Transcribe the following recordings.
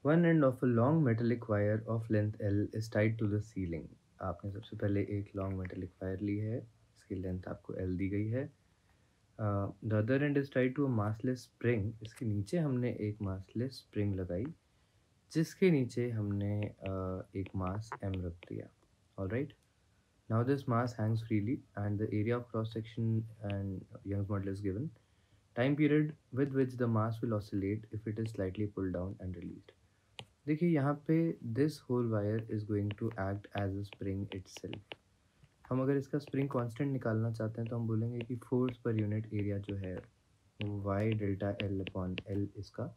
One end of a long metallic wire of length L is tied to the ceiling. आपने सबसे पहले एक long metallic wire ली है, इसकी लेंथ आपको एल दी गई है। The other end is tied to a massless spring. इसके नीचे हमने एक मासलेस स्प्रिंग लगाई, जिसके नीचे हमने एक मास एम रख दिया। Alright, now this mass hangs freely and the area of cross section and Young's model is given. Time period with which the mass will oscillate if it is slightly pulled down and released. देखिए यहाँ पे this whole wire is going to act as a spring itself. हम अगर इसका spring constant निकालना चाहते हैं तो हम बोलेंगे कि फोर्स पर यूनिट एरिया जो है वो Y delta L upon L इसका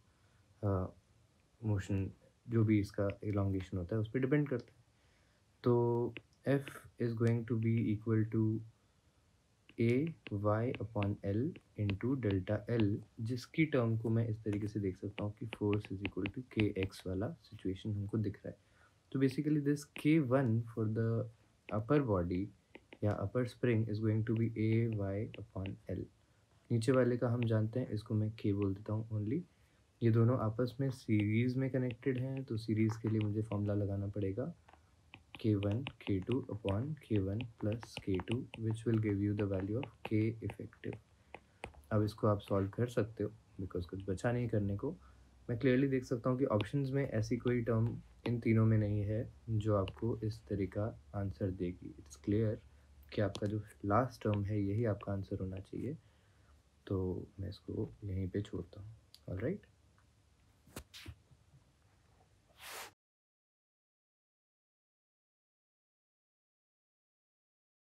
मोशन जो भी इसका इलांगेशन होता है उस पर डिपेंड करता है। तो F is going to be equal to A Y upon L into delta L, जिसकी टर्म को मैं इस तरीके से देख सकता हूँ कि force is equal to K X वाला सिचुएशन हमको दिख रहा है। तो basically this K one for the upper body या upper spring is going to be A Y upon L. नीचे वाले का हम जानते हैं, इसको मैं के बोल देता हूँ ओनली। ये दोनों आपस में सीरीज़ में कनेक्टेड हैं, तो सीरीज़ के लिए मुझे फॉर्मूला लगाना पड़ेगा K1 K2 upon K1 plus K2 which will give you the value of K effective। अब इसको आप सॉल्व कर सकते हो बिकॉज कुछ बचा नहीं करने को। मैं क्लियरली देख सकता हूँ कि ऑप्शंस में ऐसी कोई टर्म इन तीनों में नहीं है जो आपको इस तरह का आंसर देगी। इट्स क्लियर कि आपका जो लास्ट टर्म है यही आपका आंसर होना चाहिए। तो मैं इसको यहीं पे छोड़ता हूँ। ऑलराइट।